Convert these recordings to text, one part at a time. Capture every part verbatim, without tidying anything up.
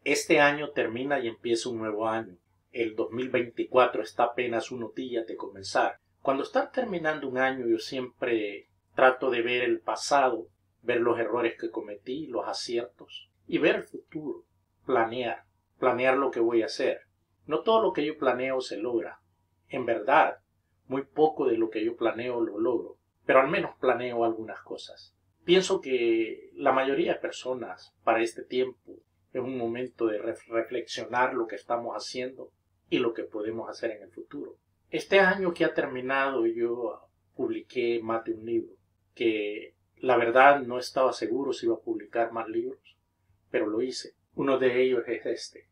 Este año termina y empieza un nuevo año. El dos mil veinticuatro está apenas unos días de comenzar. Cuando está terminando un año, yo siempre trato de ver el pasado, ver los errores que cometí, los aciertos, y ver el futuro, planear, planear lo que voy a hacer. No todo lo que yo planeo se logra. En verdad, muy poco de lo que yo planeo lo logro, pero al menos planeo algunas cosas. Pienso que la mayoría de personas para este tiempo es un momento de reflexionar lo que estamos haciendo y lo que podemos hacer en el futuro. Este año que ha terminado yo publiqué más de un libro, que la verdad no estaba seguro si iba a publicar más libros, pero lo hice. Uno de ellos es este,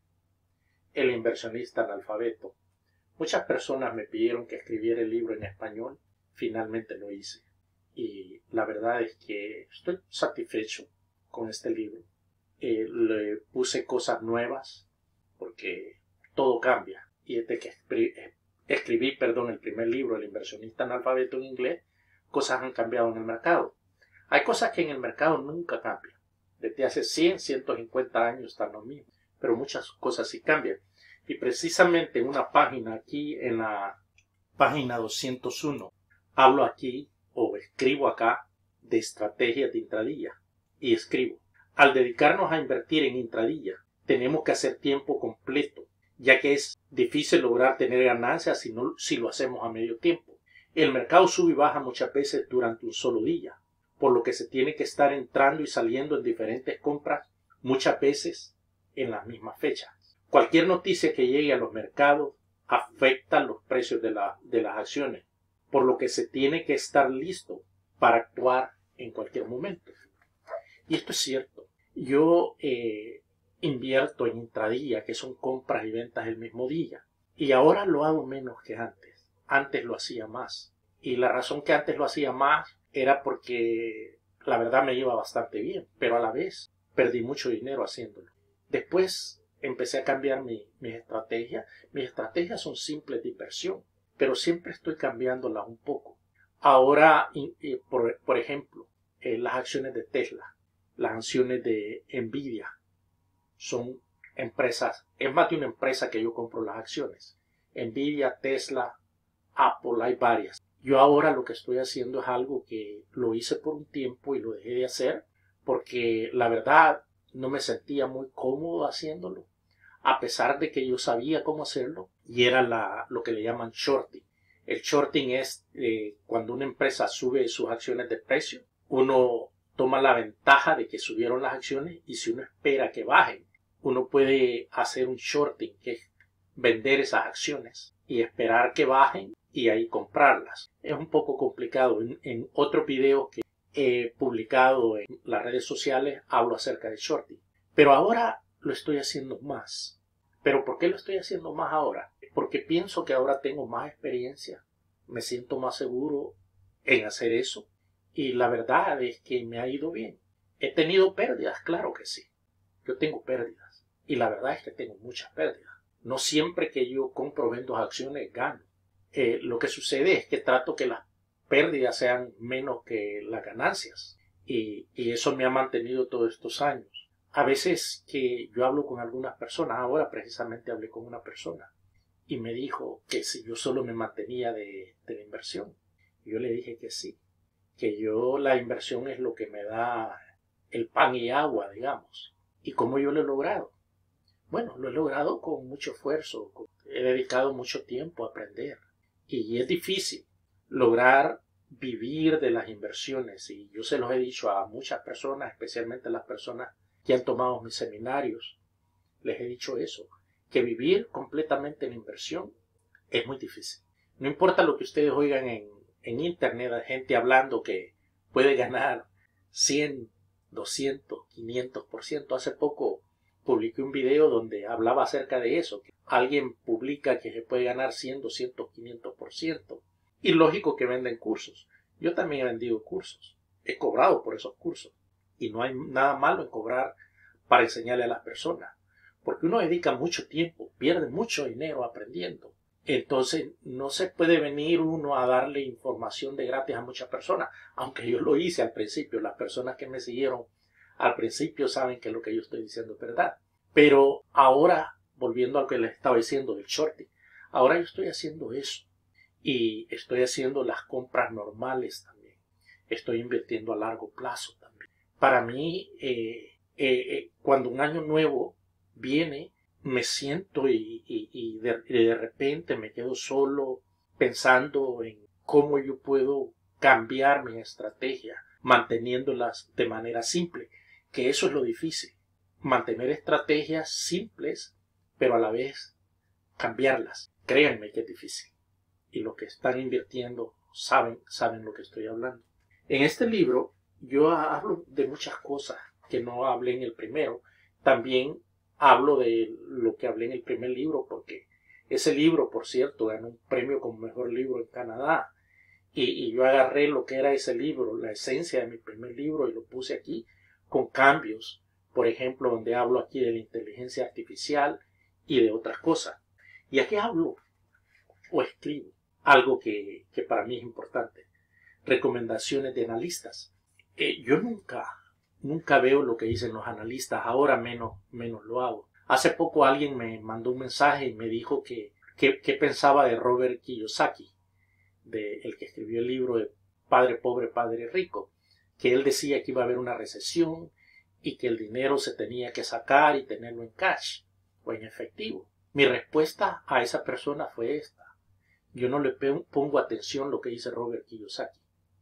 El inversionista analfabeto. Muchas personas me pidieron que escribiera el libro en español, finalmente lo hice. Y la verdad es que estoy satisfecho con este libro. Eh, le puse cosas nuevas porque todo cambia. Y desde que escribí, escribí perdón, el primer libro, El inversionista analfabeto en inglés, cosas han cambiado en el mercado. Hay cosas que en el mercado nunca cambian. Desde hace cien, ciento cincuenta años están lo mismo, pero muchas cosas sí cambian. Y precisamente en una página aquí, en la página doscientos uno, hablo aquí o escribo acá de estrategias de intradía. Y escribo: al dedicarnos a invertir en intradía, tenemos que hacer tiempo completo, ya que es difícil lograr tener ganancias si, no, si lo hacemos a medio tiempo. El mercado sube y baja muchas veces durante un solo día, por lo que se tiene que estar entrando y saliendo en diferentes compras, muchas veces en las mismas fechas. Cualquier noticia que llegue a los mercados afecta los precios de, la, de las acciones, por lo que se tiene que estar listo para actuar en cualquier momento. Y esto es cierto. Yo eh, invierto en intradía, que son compras y ventas el mismo día. Y ahora lo hago menos que antes. Antes lo hacía más. Y la razón que antes lo hacía más era porque la verdad me iba bastante bien. Pero a la vez perdí mucho dinero haciéndolo. Después empecé a cambiar mi, mis estrategias. Mis estrategias son simples de inversión, pero siempre estoy cambiándolas un poco. Ahora, por, por ejemplo, eh, las acciones de Tesla, las acciones de Nvidia, son empresas, es más de una empresa que yo compro las acciones. Nvidia, Tesla, Apple, hay varias. Yo ahora lo que estoy haciendo es algo que lo hice por un tiempo y lo dejé de hacer porque la verdad no me sentía muy cómodo haciéndolo, a pesar de que yo sabía cómo hacerlo, y era la, lo que le llaman shorting. El shorting es eh, cuando una empresa sube sus acciones de precio, uno toma la ventaja de que subieron las acciones y si uno espera que bajen, uno puede hacer un shorting, que es vender esas acciones y esperar que bajen y ahí comprarlas. Es un poco complicado. En, en otros videos que he publicado en las redes sociales hablo acerca de shorting. Pero ahora lo estoy haciendo más. ¿Pero por qué lo estoy haciendo más ahora? Porque pienso que ahora tengo más experiencia. Me siento más seguro en hacer eso. Y la verdad es que me ha ido bien. He tenido pérdidas, claro que sí. Yo tengo pérdidas. Y la verdad es que tengo muchas pérdidas. No siempre que yo compro o vendo acciones gano. Eh, lo que sucede es que trato que las pérdidas sean menos que las ganancias. Y, y eso me ha mantenido todos estos años. A veces que yo hablo con algunas personas, ahora precisamente hablé con una persona y me dijo que si yo solo me mantenía de, de la inversión. Yo le dije que sí, que yo la inversión es lo que me da el pan y agua, digamos. ¿Y cómo yo lo he logrado? Bueno, lo he logrado con mucho esfuerzo, he dedicado mucho tiempo a aprender y es difícil lograr vivir de las inversiones y yo se los he dicho a muchas personas, especialmente a las personas que han tomado mis seminarios, les he dicho eso, que vivir completamente en inversión es muy difícil. No importa lo que ustedes oigan en, en internet, hay gente hablando que puede ganar cien, doscientos, quinientos por ciento. Hace poco publiqué un video donde hablaba acerca de eso, que alguien publica que se puede ganar cien, doscientos, quinientos por ciento. Y lógico que venden cursos. Yo también he vendido cursos, he cobrado por esos cursos. Y no hay nada malo en cobrar para enseñarle a las personas. Porque uno dedica mucho tiempo, pierde mucho dinero aprendiendo. Entonces no se puede venir uno a darle información de gratis a muchas personas. Aunque yo lo hice al principio. Las personas que me siguieron al principio saben que lo que yo estoy diciendo es verdad. Pero ahora, volviendo a lo que les estaba diciendo del shorting, ahora yo estoy haciendo eso. Y estoy haciendo las compras normales también. Estoy invirtiendo a largo plazo también. Para mí, eh, eh, eh, cuando un año nuevo viene, me siento y, y, y, de, y de repente me quedo solo pensando en cómo yo puedo cambiar mi estrategia, manteniéndolas de manera simple, que eso es lo difícil. Mantener estrategias simples, pero a la vez cambiarlas. Créanme que es difícil. Y los que están invirtiendo saben, saben lo que estoy hablando. En este libro yo hablo de muchas cosas que no hablé en el primero. También hablo de lo que hablé en el primer libro, porque ese libro, por cierto, ganó un premio como mejor libro en Canadá. Y, y yo agarré lo que era ese libro, la esencia de mi primer libro, y lo puse aquí con cambios. Por ejemplo, donde hablo aquí de la inteligencia artificial y de otras cosas. Y aquí hablo o escribo algo que, que para mí es importante. Recomendaciones de analistas. Eh, yo nunca, nunca veo lo que dicen los analistas, ahora menos, menos lo hago. Hace poco alguien me mandó un mensaje y me dijo que, que, que pensaba de Robert Kiyosaki, de el que escribió el libro de Padre Pobre, Padre Rico, que él decía que iba a haber una recesión y que el dinero se tenía que sacar y tenerlo en cash o en efectivo. Mi respuesta a esa persona fue esta. Yo no le pongo atención lo que dice Robert Kiyosaki.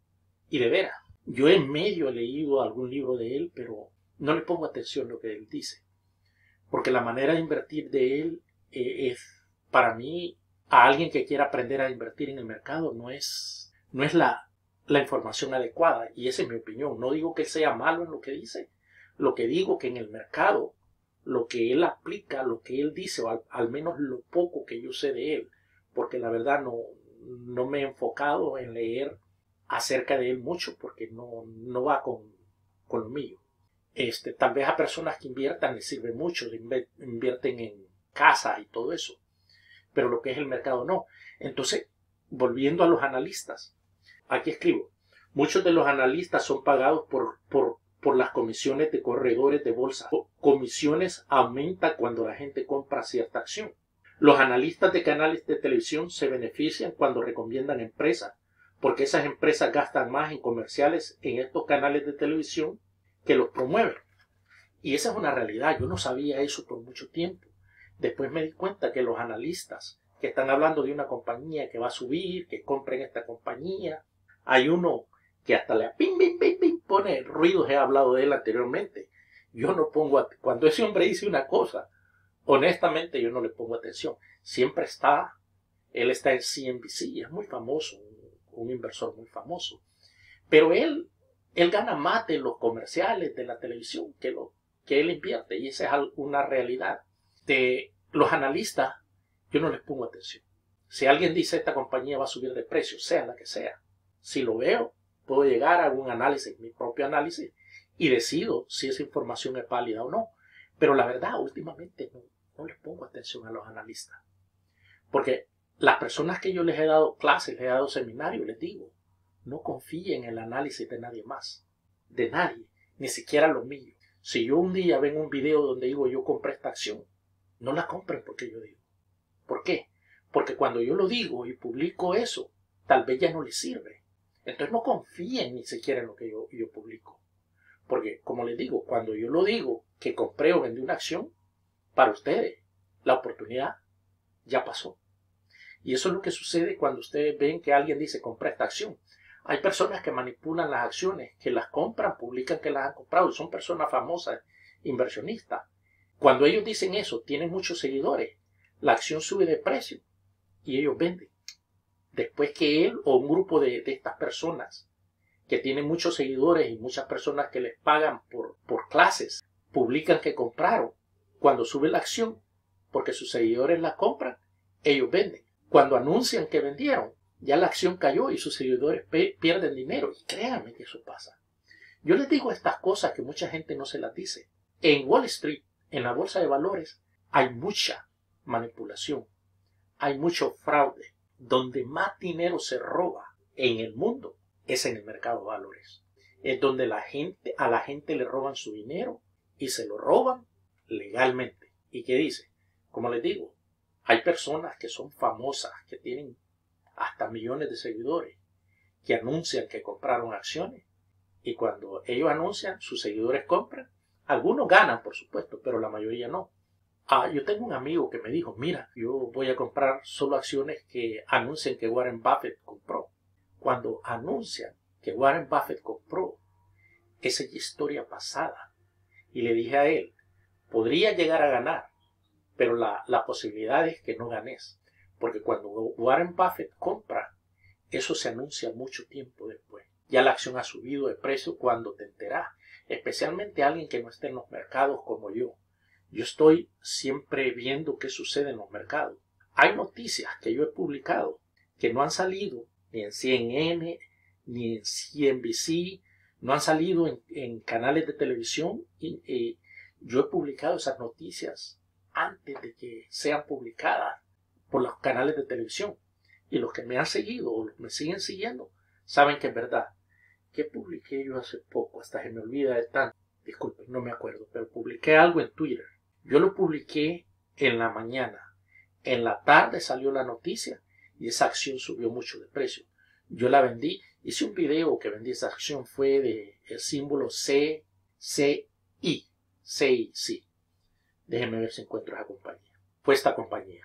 Y de veras, yo en medio he leído algún libro de él, pero no le pongo atención lo que él dice. Porque la manera de invertir de él eh, es, para mí, a alguien que quiera aprender a invertir en el mercado, no es, no es la, la información adecuada. Y esa es mi opinión. No digo que sea malo en lo que dice. Lo que digo que en el mercado, lo que él aplica, lo que él dice, o al, al menos lo poco que yo sé de él, porque la verdad no, no me he enfocado en leer acerca de él mucho, porque no, no va con, con lo mío. Este, tal vez a personas que inviertan les sirve mucho, invierten en casa y todo eso, pero lo que es el mercado no. Entonces, volviendo a los analistas, aquí escribo, muchos de los analistas son pagados por, por, por las comisiones de corredores de bolsa. Comisiones aumentan cuando la gente compra cierta acción. Los analistas de canales de televisión se benefician cuando recomiendan empresas, porque esas empresas gastan más en comerciales en estos canales de televisión que los promueven. Y esa es una realidad. Yo no sabía eso por mucho tiempo. Después me di cuenta que los analistas que están hablando de una compañía que va a subir, que compren esta compañía, hay uno que hasta le ping, ping, ping, ping, pone ruidos, he hablado de él anteriormente. Yo no pongo, cuando ese hombre dice una cosa, honestamente yo no le pongo atención. Siempre está, él está en C N B C, es muy famoso, un, un inversor muy famoso. Pero él, él gana más de los comerciales de la televisión que, lo, que él invierte, y esa es una realidad. De los analistas, yo no les pongo atención. Si alguien dice esta compañía va a subir de precio, sea la que sea, si lo veo, puedo llegar a un análisis, mi propio análisis, y decido si esa información es válida o no. Pero la verdad, últimamente no, no les pongo atención a los analistas. Porque las personas que yo les he dado clases, les he dado seminarios, les digo, no confíen en el análisis de nadie más. De nadie, ni siquiera los míos. Si yo un día ven un video donde digo yo compré esta acción, no la compren porque yo digo. ¿Por qué? Porque cuando yo lo digo y publico eso, tal vez ya no les sirve. Entonces no confíen ni siquiera en lo que yo, yo publico. Porque, como les digo, cuando yo lo digo que compré o vendí una acción, para ustedes, la oportunidad ya pasó. Y eso es lo que sucede cuando ustedes ven que alguien dice compré esta acción. Hay personas que manipulan las acciones, que las compran, publican que las han comprado, y son personas famosas, inversionistas. Cuando ellos dicen eso, tienen muchos seguidores, la acción sube de precio y ellos venden. Después que él o un grupo de, de estas personas que tienen muchos seguidores y muchas personas que les pagan por, por clases, publican que compraron, cuando sube la acción, porque sus seguidores la compran, ellos venden. Cuando anuncian que vendieron, ya la acción cayó y sus seguidores pierden dinero. Y créanme que eso pasa. Yo les digo estas cosas que mucha gente no se las dice. En Wall Street, en la bolsa de valores, hay mucha manipulación. Hay mucho fraude. Donde más dinero se roba en el mundo es en el mercado de valores. Es donde la gente, a la gente le roban su dinero y se lo roban legalmente. ¿Y qué dice? Como les digo, hay personas que son famosas, que tienen hasta millones de seguidores, que anuncian que compraron acciones, y cuando ellos anuncian, sus seguidores compran. Algunos ganan, por supuesto, pero la mayoría no. Ah, yo tengo un amigo que me dijo, mira, yo voy a comprar solo acciones que anuncien que Warren Buffett compró. Cuando anuncian que Warren Buffett compró, esa es historia pasada. Y le dije a él, podría llegar a ganar, pero la, la posibilidad es que no ganes. Porque cuando Warren Buffett compra, eso se anuncia mucho tiempo después. Ya la acción ha subido de precio cuando te enteras. Especialmente alguien que no esté en los mercados como yo. Yo estoy siempre viendo qué sucede en los mercados. Hay noticias que yo he publicado que no han salido ni en C N N, ni en C N B C, no han salido en, en canales de televisión. Y, y yo he publicado esas noticias antes de que sean publicadas por los canales de televisión. Y los que me han seguido o los que me siguen siguiendo saben que es verdad. ¿Qué publiqué yo hace poco? Hasta se me olvida de tanto. Disculpen, no me acuerdo, pero publiqué algo en Twitter. Yo lo publiqué en la mañana. En la tarde salió la noticia y esa acción subió mucho de precio. Yo la vendí. Hice un video que vendí esa acción. Fue de el símbolo C C I. C I, sí. Déjenme ver si encuentro esa compañía. Fue esta compañía.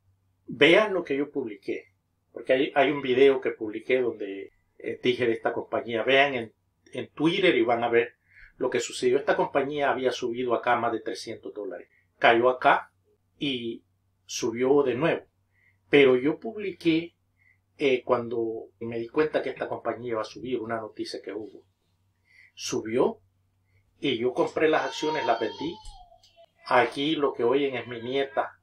Vean lo que yo publiqué. Porque hay, hay un video que publiqué donde eh, dije de esta compañía. Vean en, en Twitter y van a ver lo que sucedió. Esta compañía había subido acá más de trescientos dólares. Cayó acá y subió de nuevo. Pero yo publiqué eh, cuando me di cuenta que esta compañía iba a subir, una noticia que hubo. Subió y yo compré las acciones, las vendí. Aquí lo que oyen es mi nieta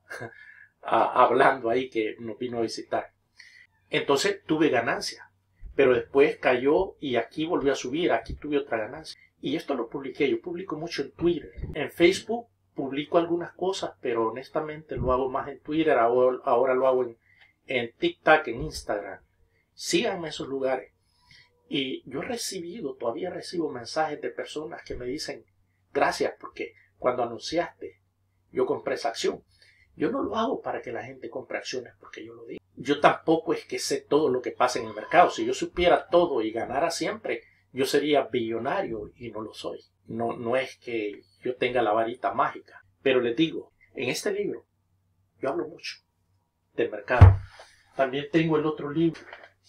hablando ahí que nos vino a visitar. Entonces tuve ganancia. Pero después cayó y aquí volvió a subir. Aquí tuve otra ganancia. Y esto lo publiqué. Yo publico mucho en Twitter. En Facebook publico algunas cosas, pero honestamente lo hago más en Twitter. Ahora, ahora lo hago en, en TikTok, en Instagram. Síganme en esos lugares. Y yo he recibido, todavía recibo mensajes de personas que me dicen, gracias porque cuando anunciaste, yo compré esa acción. Yo no lo hago para que la gente compre acciones porque yo lo digo. Yo tampoco es que sé todo lo que pasa en el mercado. Si yo supiera todo y ganara siempre, yo sería billonario y no lo soy. No, no es que yo tenga la varita mágica. Pero les digo, en este libro, yo hablo mucho del mercado. También tengo el otro libro.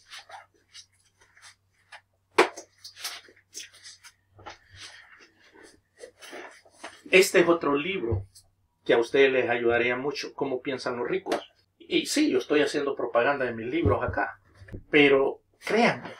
Este es otro libro que a ustedes les ayudaría mucho. ¿Cómo piensan los ricos? Y sí, yo estoy haciendo propaganda de mis libros acá. Pero créanme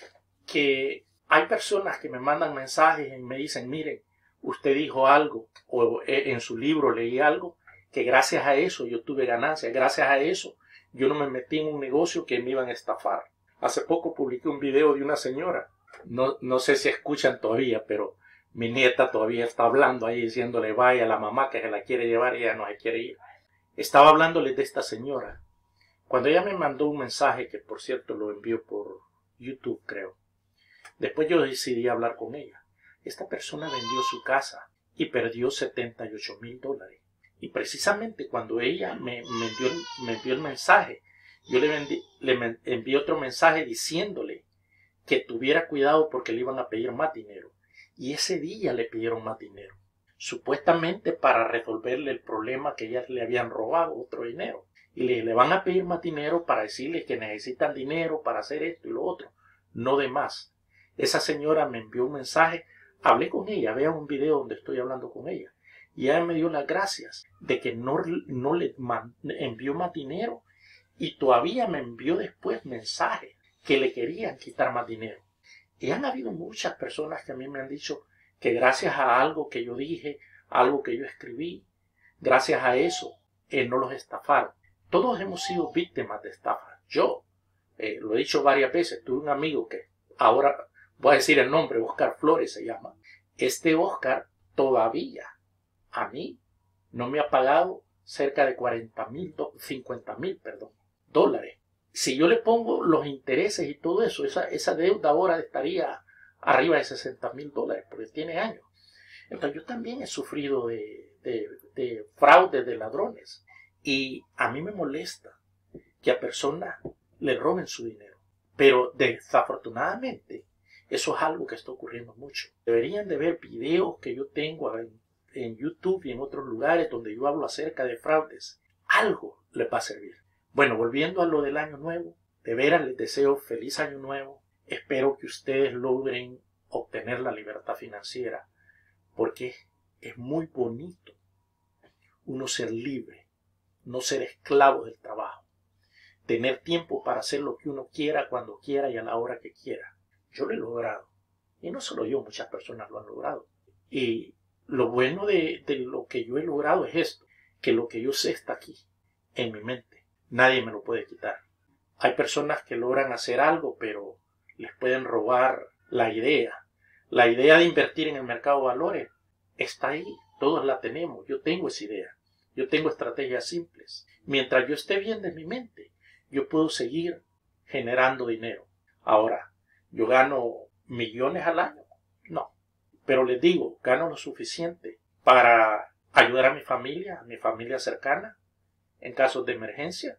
que hay personas que me mandan mensajes y me dicen, miren, usted dijo algo, o en su libro leí algo, que gracias a eso yo tuve ganancias. Gracias a eso yo no me metí en un negocio que me iban a estafar. Hace poco publiqué un video de una señora. No, no sé si escuchan todavía, pero mi nieta todavía está hablando ahí diciéndole vaya a la mamá que se la quiere llevar y ella no se quiere ir. Estaba hablándoles de esta señora. Cuando ella me mandó un mensaje, que por cierto lo envió por YouTube creo. Después yo decidí hablar con ella. Esta persona vendió su casa y perdió setenta y ocho mil dólares. Y precisamente cuando ella me, me, envió, me envió el mensaje, yo le, vendí, le envié otro mensaje diciéndole que tuviera cuidado porque le iban a pedir más dinero. Y ese día le pidieron más dinero, supuestamente para resolverle el problema que ellas le habían robado otro dinero. Y le, le van a pedir más dinero para decirle que necesitan dinero para hacer esto y lo otro, no de más. Esa señora me envió un mensaje, hablé con ella, vean un video donde estoy hablando con ella. Y ella me dio las gracias de que no, no le man, envió más dinero y todavía me envió después mensajes que le querían quitar más dinero. Y han habido muchas personas que a mí me han dicho que gracias a algo que yo dije, algo que yo escribí, gracias a eso, eh, no los estafaron. Todos hemos sido víctimas de estafas. Yo, eh, lo he dicho varias veces, tuve un amigo que ahora voy a decir el nombre, Oscar Flores se llama. Este Oscar todavía a mí no me ha pagado cerca de cuarenta mil, cincuenta mil, perdón, dólares. Si yo le pongo los intereses y todo eso, esa, esa deuda ahora estaría arriba de sesenta mil dólares, porque tiene años. Entonces yo también he sufrido de, de, de fraude, de ladrones. Y a mí me molesta que a personas le roben su dinero. Pero desafortunadamente eso es algo que está ocurriendo mucho. Deberían de ver videos que yo tengo en, en YouTube y en otros lugares donde yo hablo acerca de fraudes. Algo les va a servir. Bueno, volviendo a lo del año nuevo, de veras les deseo feliz año nuevo. Espero que ustedes logren obtener la libertad financiera, porque es muy bonito uno ser libre, no ser esclavo del trabajo, tener tiempo para hacer lo que uno quiera, cuando quiera y a la hora que quiera. Yo lo he logrado, y no solo yo, muchas personas lo han logrado. Y lo bueno de, de lo que yo he logrado es esto, que lo que yo sé está aquí, en mi mente. Nadie me lo puede quitar. Hay personas que logran hacer algo, pero les pueden robar la idea. La idea de invertir en el mercado de valores está ahí, todos la tenemos. Yo tengo esa idea, yo tengo estrategias simples. Mientras yo esté bien de mi mente, yo puedo seguir generando dinero. Ahora, ¿yo gano millones al año? No, pero les digo, gano lo suficiente para ayudar a mi familia, a mi familia cercana, en casos de emergencia.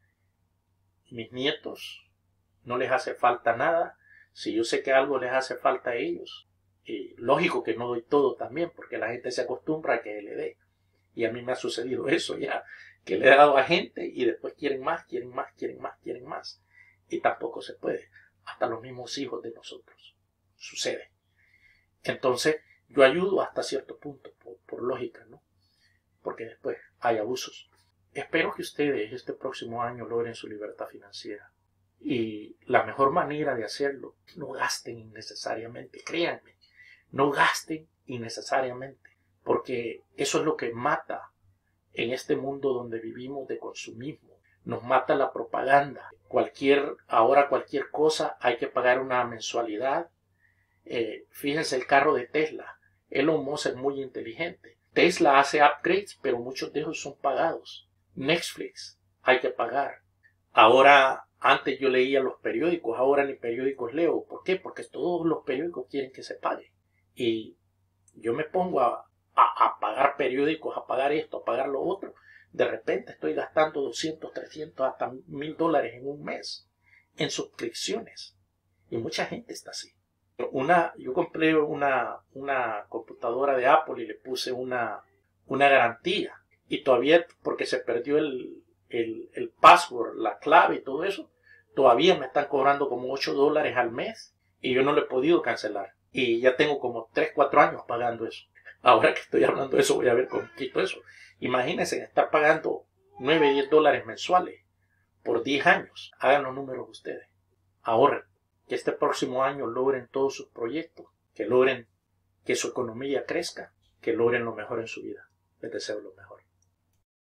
Mis nietos, no les hace falta nada. Si yo sé que algo les hace falta a ellos, y lógico que no doy todo también, porque la gente se acostumbra a que le dé. Y a mí me ha sucedido eso ya, que le he dado a gente y después quieren más, quieren más, quieren más, quieren más. Y tampoco se puede. Hasta los mismos hijos de nosotros. Sucede. Entonces, yo ayudo hasta cierto punto, por, por lógica, ¿no? Porque después hay abusos. Espero que ustedes este próximo año logren su libertad financiera. Y la mejor manera de hacerlo, no gasten innecesariamente, créanme, no gasten innecesariamente, porque eso es lo que mata en este mundo donde vivimos de consumismo. Nos mata la propaganda. Cualquier, ahora cualquier cosa hay que pagar una mensualidad. Eh, fíjense el carro de Tesla. Elon Musk es muy inteligente. Tesla hace upgrades, pero muchos de ellos son pagados. Netflix hay que pagar. Ahora, antes yo leía los periódicos, ahora ni periódicos leo. ¿Por qué? Porque todos los periódicos quieren que se pague. Y yo me pongo a, a, a pagar periódicos, a pagar esto, a pagar lo otro. De repente estoy gastando doscientos, trescientos, hasta mil dólares en un mes en suscripciones. Y mucha gente está así. Una, yo compré una, una computadora de Apple y le puse una, una garantía. Y todavía, porque se perdió el, el, el password, la clave y todo eso, todavía me están cobrando como ocho dólares al mes. Y yo no lo he podido cancelar. Y ya tengo como tres, cuatro años pagando eso. Ahora que estoy hablando de eso, voy a ver cómo quito eso. Imagínense estar pagando nueve, diez dólares mensuales por diez años. Hagan los números ustedes. Ahorren. Que este próximo año logren todos sus proyectos. Que logren que su economía crezca. Que logren lo mejor en su vida. Les deseo lo mejor.